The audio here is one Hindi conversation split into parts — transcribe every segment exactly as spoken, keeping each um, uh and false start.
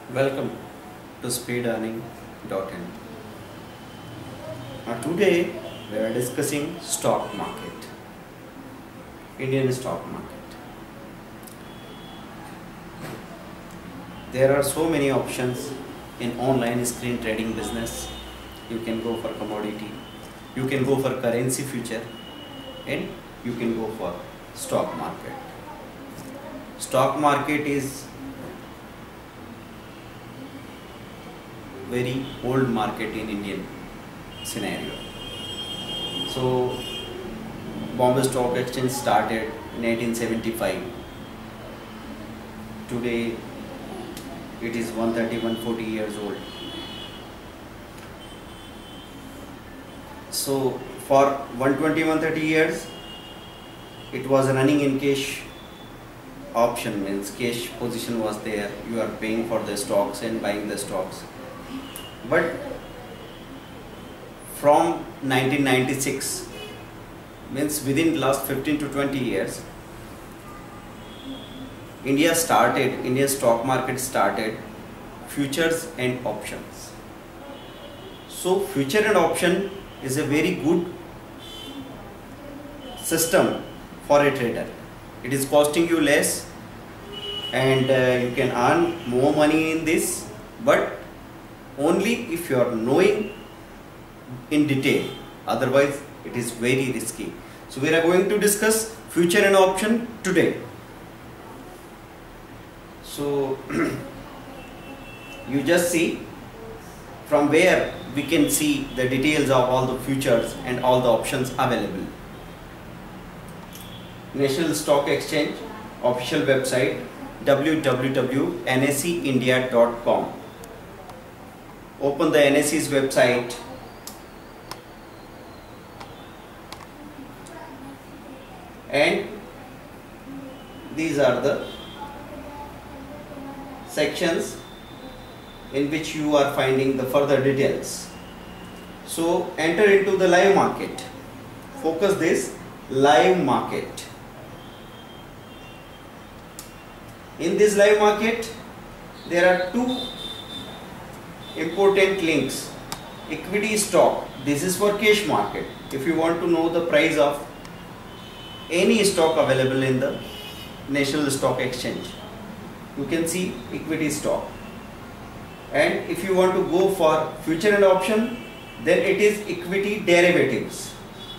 Welcome to speed earning dot in. Now today we are discussing stock market, Indian stock market. There are so many options in online screen trading business. You can go for commodity, you can go for currency future, and you can go for stock market. Stock market is very old market in Indian scenario. So Bombay Stock Exchange started in eighteen seventy-five. Today it is one thirty, one forty years old. So for one twenty, one thirty years it was running in cash option, means cash position was there. You are paying for the stocks and buying the stocks. But from nineteen ninety-six, means within last fifteen to twenty years, India started, Indian stock market started futures and options. So future and option is a very good system for a trader. It is costing you less and uh, you can earn more money in this, but only if you are knowing in detail, otherwise it is very risky. So we are going to discuss future and option today. So you just see from where we can see the details of all the futures and all the options available. National Stock Exchange official website w w w dot n s e india dot com. Open the N S E's website and these are the sections in which you are finding the further details. So enter into the live market. Focus this live market. In this live market there are two important links. Equity stock, this is for cash market. If you want to know the price of any stock available in the National Stock Exchange, you can see equity stock. And if you want to go for future and option, then it is equity derivatives.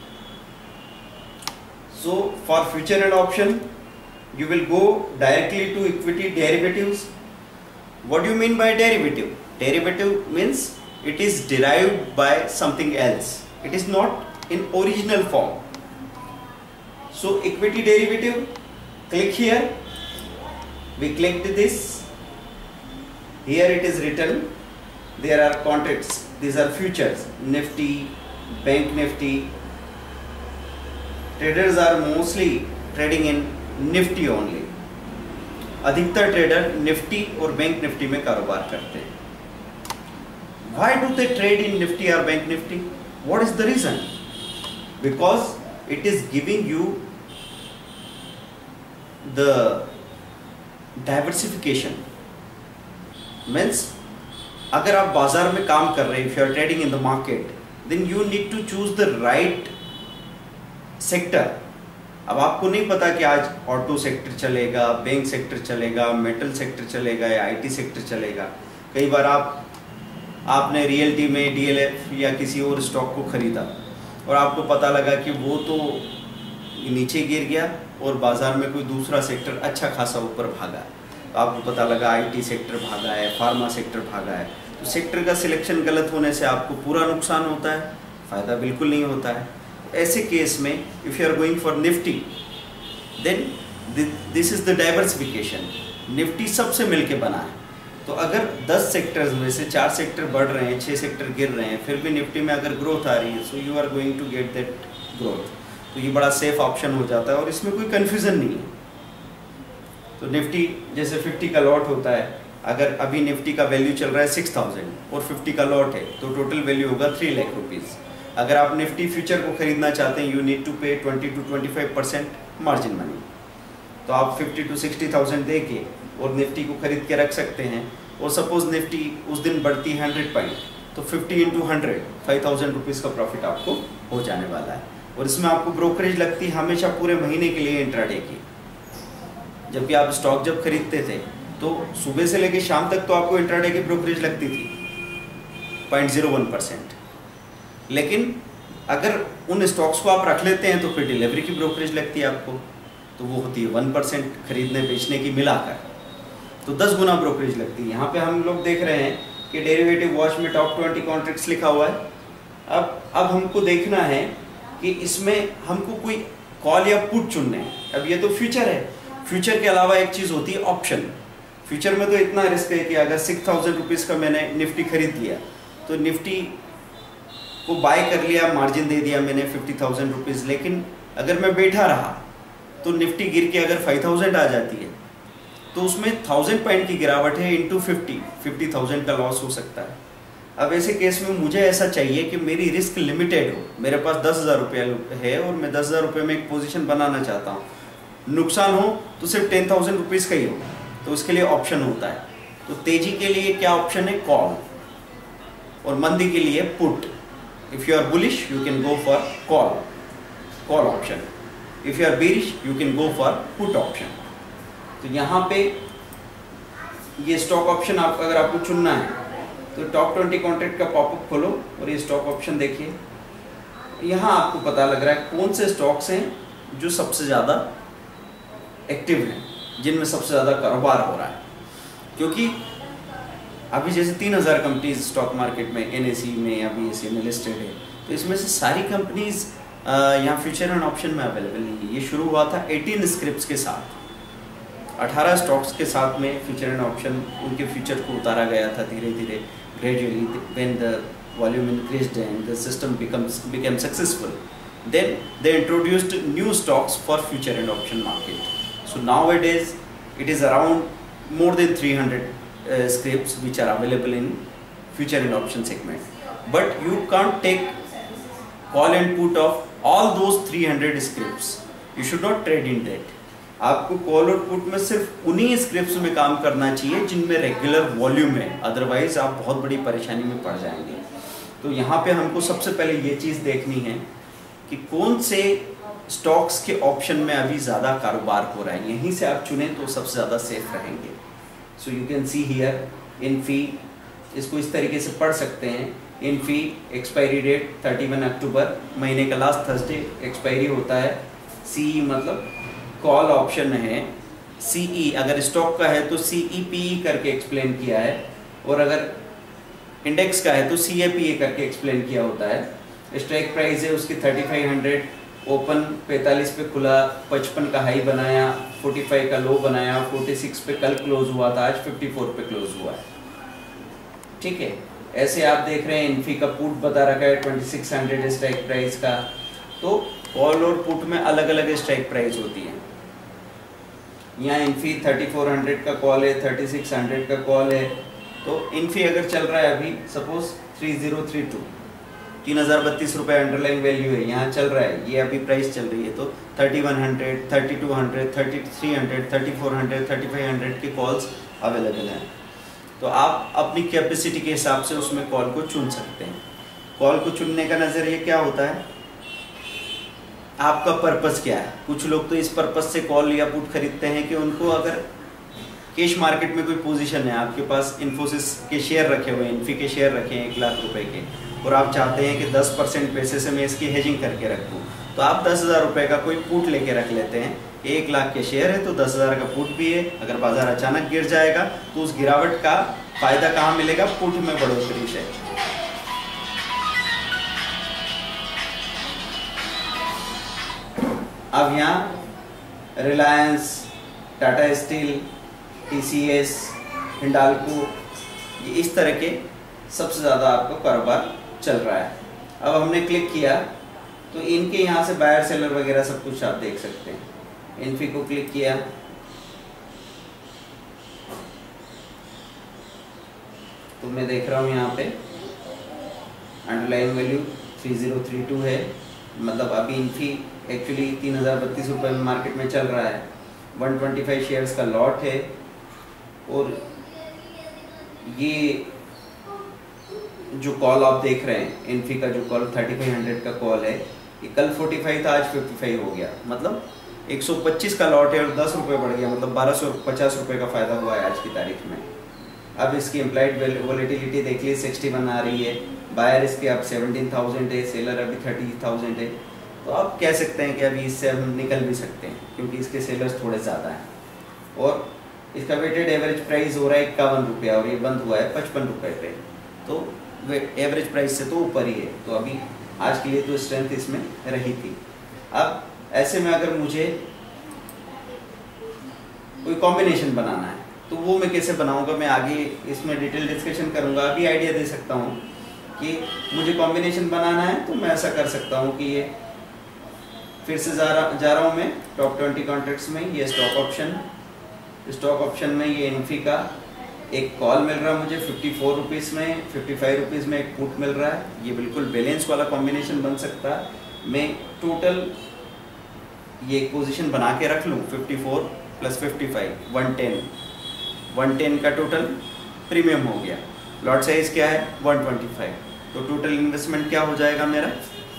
So for future and option, you will go directly to equity derivatives. What do you mean by derivative? Derivative means it is derived by something else. It is not in original form. So equity derivative, click here. We clicked this. Here it is written. There are contracts. These are futures. Nifty, Bank Nifty. Traders are mostly trading in Nifty only. अधिकतर ट्रेडर निफ्टी और बैंक निफ्टी में कारोबार करते हैं. Why do they trade in Nifty or Bank Nifty? What is the reason? Because it is giving you the diversification. Means अगर आप बाजार में काम कर रहे हैं, if you are trading in the market, then you need to choose the right sector. अब आपको नहीं पता कि आज ऑटो सेक्टर चलेगा, बैंक सेक्टर चलेगा, मेटल सेक्टर चलेगा या आईटी सेक्टर चलेगा. कई बार आप आपने रियल्टी में डीएलएफ या किसी और स्टॉक को खरीदा और आपको पता लगा कि वो तो नीचे गिर गया और बाजार में कोई दूसरा सेक्टर अच्छा खासा ऊपर भागा. तो आपको पता लगा आईटी सेक्टर भागा है, फार्मा सेक्टर भागा है. तो सेक्टर का सिलेक्शन गलत होने से आपको पूरा नुकसान होता है, फ़ायदा बिल्कुल नहीं होता है. ऐसे केस में if you are going for Nifty, then this is the diversification. Nifty सबसे मिलके बना है. तो अगर दस सेक्टर्स में से चार सेक्टर बढ़ रहे हैं, छः सेक्टर गिर रहे हैं, फिर भी निफ्टी में अगर ग्रोथ आ रही है, so you are going to get that growth. तो ये बड़ा सेफ ऑप्शन हो जाता है और इसमें कोई कन्फ्यूज़न नहीं है. तो निफ्टी जैसे फिफ्टी का लॉट होता है, अगर अभी निफ्टी का वैल्यू चल रहा है सिक्स थाउजेंड और फिफ्टी का लॉट है, तो टोटल वैल्यू होगा थ्री लाख रुपीज़. अगर आप निफ्टी फ्यूचर को खरीदना चाहते हैं, you need to pay twenty to twenty five percent margin money. तो आप फिफ्टी टू सिक्सटी थाउजेंड दे के और निफ्टी को खरीद के रख सकते हैं. और सपोज निफ्टी उस दिन बढ़ती है हंड्रेड पॉइंट, तो fifty into hundred five thousand rupees का प्रॉफिट आपको हो जाने वाला है। और इसमें आपको ब्रोकरेज लगती है हमेशा पूरे महीने के लिए इंट्राडे की। जबकि आप स्टॉक जब खरीदते थे तो सुबह से लेकर शाम तक तो आपको इंट्राडे की ब्रोकरेज लगती थी पॉइंट जीरो वन परसेंट, लेकिन अगर उन स्टॉक्स को आप रख लेते हैं तो फिर डिलीवरी की ब्रोकरेज लगती है आपको, तो वो होती है वन परसेंट खरीदने बेचने की मिलाकर, तो दस गुना ब्रोकरेज लगती है। यहाँ पे हम लोग देख रहे हैं कि डेरिवेटिव वॉच में टॉप ट्वेंटी कॉन्ट्रैक्ट्स लिखा हुआ है। अब अब हमको देखना है कि इसमें हमको कोई कॉल या पुट चुनने हैं। अब ये तो फ्यूचर है, फ्यूचर के अलावा एक चीज़ होती है ऑप्शन। फ्यूचर में तो इतना रिस्क है कि अगर सिक्स थाउजेंड रुपीज़ का मैंने निफ्टी खरीद लिया तो निफ्टी को बाय कर लिया, मार्जिन दे दिया मैंने फिफ्टी थाउजेंड रुपीज़, लेकिन अगर मैं बैठा रहा तो निफ्टी गिर के अगर फाइव थाउजेंड आ जाती है तो उसमें थाउजेंड पॉइंट की गिरावट है इंटू फिफ्टी फिफ्टी थाउजेंड का लॉस हो सकता है। अब ऐसे केस में मुझे ऐसा चाहिए कि मेरी रिस्क लिमिटेड हो, मेरे पास दस हज़ार रुपया है और मैं दस हज़ार रुपये में एक पोजीशन बनाना चाहता हूँ, नुकसान हो तो सिर्फ टेन थाउजेंड रुपीज़ का ही हो, तो उसके लिए ऑप्शन होता है। तो तेजी के लिए क्या ऑप्शन है? कॉल, और मंदी के लिए put. If you are bullish you can go for call call option, if you are bearish you can go for put option. तो यहाँ पे ये स्टॉक ऑप्शन आप अगर आपको चुनना है तो टॉप ट्वेंटी कॉन्ट्रैक्ट का पॉपअप खोलो और ये स्टॉक ऑप्शन देखिए। यहाँ आपको पता लग रहा है कौन से स्टॉक्स हैं जो सबसे ज़्यादा एक्टिव हैं, जिनमें सबसे ज़्यादा कारोबार हो रहा है। क्योंकि अभी जैसे तीन हज़ार कंपनीज स्टॉक मार्केट में एन एस ई में या बी एस ई में लिस्टेड है, तो इसमें से सारी कंपनीज यहाँ फ्यूचर एंड ऑप्शन में अवेलेबल नहीं है। ये शुरू हुआ था एटीन स्क्रिप्ट्स के साथ, अठारह स्टॉक्स के साथ में फ्यूचर एंड ऑप्शन उनके फ्यूचर को उतारा गया था धीरे धीरे, gradually when the volume increased and the system becomes became successful, then they introduced new stocks for future and option market. So nowadays it is around more than three hundred scripts which are available in future and option segment, but you can't take call and put of all those three hundred scripts. You should not trade in that. आपको कॉल और पुट में सिर्फ उन्हीं स्क्रिप्ट्स में काम करना चाहिए जिनमें रेगुलर वॉल्यूम है, अदरवाइज आप बहुत बड़ी परेशानी में पड़ जाएंगे। तो यहाँ पे हमको सबसे पहले ये चीज़ देखनी है कि कौन से स्टॉक्स के ऑप्शन में अभी ज़्यादा कारोबार हो रहा है, यहीं से आप चुनें तो सबसे ज़्यादा सेफ रहेंगे। So you can see here Infy, इसको इस तरीके से पढ़ सकते हैं। Infy expiry date thirty one October, महीने का लास्ट थर्सडे एक्सपायरी होता है। सीई मतलब कॉल ऑप्शन है, सीई अगर स्टॉक का है तो सीईपीई करके एक्सप्लेन किया है, और अगर इंडेक्स का है तो सीएपीए करके एक्सप्लेन किया होता है। स्ट्राइक प्राइस है उसकी थर्टी फाइव हंड्रेड, ओपन पैंतालीस पे खुला, पचपन का हाई बनाया, पैंतालीस का लो बनाया, छियालीस पे कल क्लोज हुआ था, आज चौवन पे क्लोज हुआ है। ठीक है, ऐसे आप देख रहे हैं इन्फी का पुट बता रखा है छब्बीस सौ स्ट्राइक प्राइस का। तो कॉल और पुट में अलग अलग स्ट्राइक प्राइस होती है। यहाँ इन्फी चौंतीस सौ का कॉल है, छत्तीस सौ का कॉल है। तो इन्फी अगर चल रहा है अभी सपोज तीन हज़ार बत्तीस, तीन हज़ार बत्तीस रुपये अंडरलाइन वैल्यू है, यहाँ चल रहा है, ये अभी प्राइस चल रही है, तो thirty one hundred, thirty two hundred, thirty three hundred, thirty four hundred, thirty five hundred की कॉल्स अवेलेबल हैं। तो आप अपनी कैपेसिटी के हिसाब से उसमें कॉल को चुन सकते हैं। कॉल को चुनने का नज़रिया क्या होता है, आपका पर्पस क्या है। कुछ लोग तो इस पर्पस से कॉल या पुट खरीदते हैं कि उनको अगर कैश मार्केट में कोई पोजीशन है, आपके पास इन्फोसिस के शेयर रखे हुए हैं, इन्फी के शेयर रखे हैं एक लाख रुपए के, और आप चाहते हैं कि दस परसेंट पैसे से मैं इसकी हेजिंग करके रखूँ, तो आप दस हज़ार रुपये का कोई पुट लेके रख लेते हैं। एक लाख के शेयर है तो दस हज़ार का पुट भी है, अगर बाजार अचानक गिर जाएगा तो उस गिरावट का फायदा कहाँ मिलेगा, पुट में बढ़ोतरी से। अब यहाँ रिलायंस, टाटा स्टील, टीसीएस, हिंडाल्को, ये इस तरह के सबसे ज़्यादा आपका कारोबार चल रहा है। अब हमने क्लिक किया तो इनके यहाँ से बायर सेलर वगैरह सब कुछ आप देख सकते हैं। इन्फी को क्लिक किया तो मैं देख रहा हूँ यहाँ पे underline value three zero three two है, मतलब अभी इन्फी एक्चुअली तीन हज़ार बत्तीस रुपये में मार्केट में चल रहा है। वन ट्वेंटी फाइव शेयर्स का लॉट है और ये जो कॉल आप देख रहे हैं, इन्फी का जो कॉल थर्टी फाइव हंड्रेड का कॉल है, ये कल फोर्टी फाइव था, आज फिफ्टी फाइव हो गया, मतलब एक सौ पच्चीस का लॉट है और दस रुपये बढ़ गया, मतलब बारह सौ पचास रुपये का फ़ायदा हुआ है आज की तारीख में। अब इसकी इम्प्लाइड वोलेटिलिटी देख लीजिए सिक्सटी वन आ रही है, बायर इसके अब सेवनटीन थाउजेंड है, सेलर अभी थर्टी थाउजेंड है। तो आप कह सकते हैं कि अभी इससे हम निकल भी सकते हैं क्योंकि इसके सेलर्स थोड़े ज़्यादा हैं और इसका वेटेड एवरेज प्राइस हो रहा है इक्यावन रुपया और ये बंद हुआ है पचपन रुपये पे, तो एवरेज प्राइस से तो ऊपर ही है। तो अभी आज के लिए तो स्ट्रेंथ इसमें रही थी। अब ऐसे में अगर मुझे कोई कॉम्बिनेशन बनाना है तो वो मैं कैसे बनाऊंगा, मैं आगे इसमें डिटेल डिस्कशन करूंगा। अभी आइडिया दे सकता हूँ कि मुझे कॉम्बिनेशन बनाना है तो मैं ऐसा कर सकता हूँ कि ये फिर से जा रहा जा रहा हूँ मैं टॉप ट्वेंटी कॉन्ट्रैक्ट्स में, ये स्टॉक ऑप्शन, स्टॉक ऑप्शन में ये इन्फी का एक कॉल मिल रहा है मुझे फिफ्टी फोर रुपीज़ में, फिफ्टी फाइव रुपीज़ में एक पुट मिल रहा है। ये बिल्कुल बैलेंस वाला कॉम्बिनेशन बन सकता है। मैं टोटल ये एक पोजीशन बना के रख लूँ fifty four plus fifty five, one ten, one ten का टोटल प्रीमियम हो गया। लॉट साइज क्या है वन ट्वेंटी फाइव, तो टोटल इन्वेस्टमेंट क्या हो जाएगा मेरा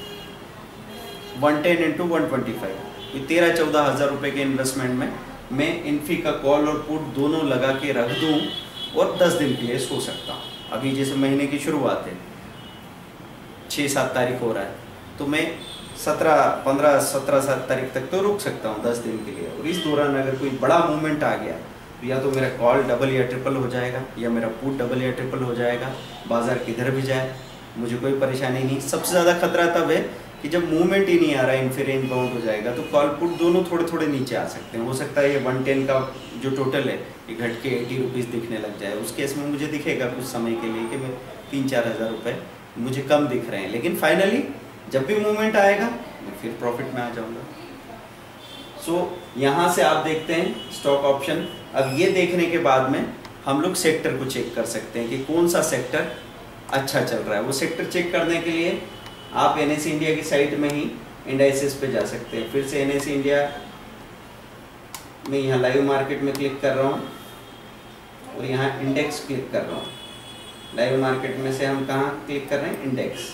one ten into one twenty five, ये तेरह चौदह हज़ार रुपये के इन्वेस्टमेंट में मैं इन्फी का कॉल और पुट दोनों लगा के रख दूँ और दस दिन के लिए सो सकता हूँ। अभी जैसे महीने की शुरुआत है, छः सात तारीख हो रहा है, तो मैं सत्रह पंद्रह सत्रह सात तारीख तक तो रुक सकता हूँ दस दिन के लिए। और इस दौरान अगर कोई बड़ा मूवमेंट आ गया तो या तो मेरा कॉल डबल या ट्रिपल हो जाएगा या मेरा पुट डबल या ट्रिपल हो जाएगा, बाजार किधर भी जाए मुझे कोई परेशानी नहीं। सबसे ज़्यादा खतरा तब है कि जब मूवमेंट ही नहीं आ रहा है, इनफिर रेंज बाउंड हो जाएगा, तो कॉल पुट दोनों थोड़े थोड़े नीचे आ सकते हैं। हो सकता है ये वन टेन का जो टोटल है ये घट के एटी रुपीज़ दिखने लग जाए। उस केस में मुझे दिखेगा कुछ समय के लिए कि मैं तीन चार हज़ार रुपये मुझे कम दिख रहे हैं, लेकिन फाइनली जब भी मूवमेंट आएगा मैं फिर प्रॉफिट में आ जाऊँगा। सो so, यहाँ से आप देखते हैं स्टॉक ऑप्शन। अब ये देखने के बाद में हम लोग सेक्टर को चेक कर सकते हैं कि कौन सा सेक्टर अच्छा चल रहा है। वो सेक्टर चेक करने के लिए आप एन एस ई इंडिया की साइट में ही इंडाइसेस पे जा सकते हैं। फिर से एन एस ई इंडिया में यहाँ लाइव मार्केट में क्लिक कर रहा हूँ और यहाँ इंडेक्स क्लिक कर रहा हूँ। लाइव मार्केट में से हम कहाँ क्लिक कर रहे हैं, index,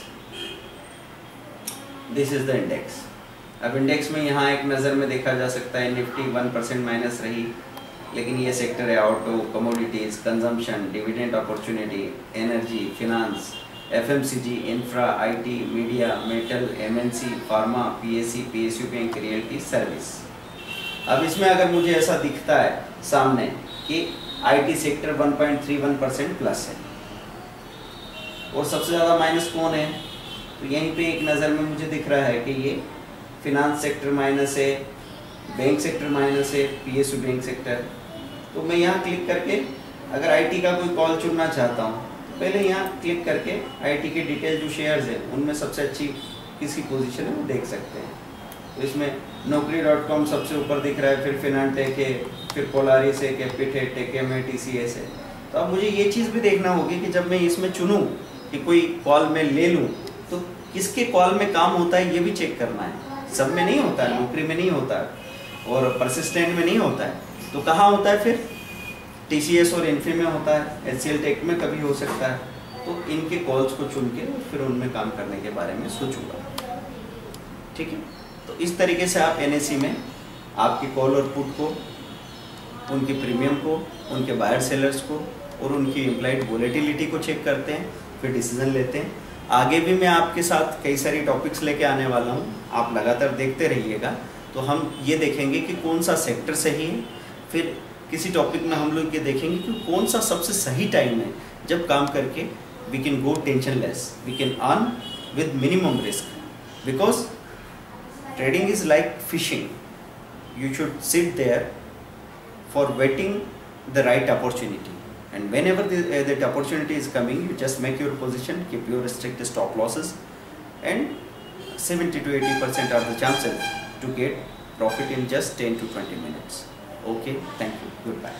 this is the index. अब इंडेक्स में यहाँ एक नज़र में देखा जा सकता है निफ्टी वन परसेंट माइनस रही, लेकिन ये सेक्टर है auto, commodities, consumption, dividend opportunity, energy, finance, F M C G, infra, I T, media, metal, M N C, pharma, P S C, P S U bank, realty, service. अब इसमें अगर मुझे ऐसा दिखता है सामने कि I T sector one point three one percent plus है और सबसे ज़्यादा माइनस कौन है, तो यहीं पे एक नज़र में मुझे दिख रहा है कि ये फिनांस सेक्टर माइनस है, बैंक सेक्टर माइनस है, P S U bank sector. तो मैं यहाँ क्लिक करके अगर आई टी का कोई कॉल चुनना चाहता हूँ तो पहले यहाँ क्लिक करके आई टी के डिटेल जो शेयर्स हैं उनमें सबसे अच्छी किसकी पोजीशन है वो देख सकते हैं। तो इसमें नौकरी डॉट कॉम सबसे ऊपर दिख रहा है, फिर फिनाटेक है, फिर पोलारिस है, कैपिट है, टेकएम है, टी सी एस है। तो अब मुझे ये चीज़ भी देखना होगी कि जब मैं इसमें चुनूँ कि कोई कॉल मैं ले लूँ तो किसके कॉल में काम होता है ये भी चेक करना है। सब में नहीं होता है, नौकरी में नहीं होता है और परसिस्टेंट में नहीं होता है, तो कहाँ होता है फिर टी सी एस और इन्फी में होता है, एच सी एल टेक में कभी हो सकता है। तो इनके कॉल्स को चुन के फिर उनमें काम करने के बारे में सोचूंगा। ठीक है, तो इस तरीके से आप एन एस ई में आपकी कॉल और पुट को, उनके प्रीमियम को, उनके बायर सेलर्स को और उनकी इम्प्लाइड वोलेटिलिटी को चेक करते हैं, फिर डिसीजन लेते हैं। आगे भी मैं आपके साथ कई सारी टॉपिक्स लेके आने वाला हूँ, आप लगातार देखते रहिएगा। तो हम ये देखेंगे कि कौन सा सेक्टर सही है, फिर किसी टॉपिक में हम लोग ये देखेंगे कि कौन सा सबसे सही टाइम है जब काम करके we can go tension less, we can earn with minimum risk. Because trading is like fishing, you should sit there for waiting the right opportunity, and whenever the, uh, that opportunity is coming, you just make your position, keep your strict stop losses, and seventy to eighty percent are the chances to get profit in just ten to twenty minutes. Okay, thank you, goodbye.